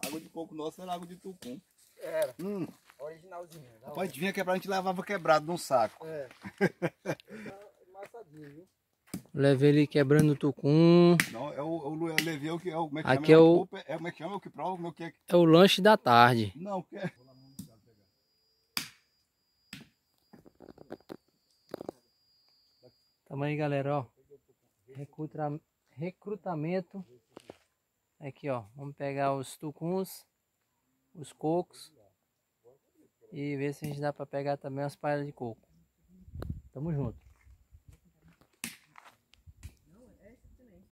água de coco nossa era água de tucum. Era. Originalzinho. Rapaz, a gente vinha quebrar, a gente levava quebrado num saco. É. Massadinho, viu? Levei ele quebrando o tucum. Não, eu levei o que é o. Como é que Aqui chama? é o... Como é que chama? O que prova? O que é? É o lanche da tarde. Não, o que é? Tamo aí, galera, ó. Recrutamento. Aqui, ó. Vamos pegar os tucuns, os cocos. E ver se a gente dá pra pegar também as palhas de coco. Tamo junto.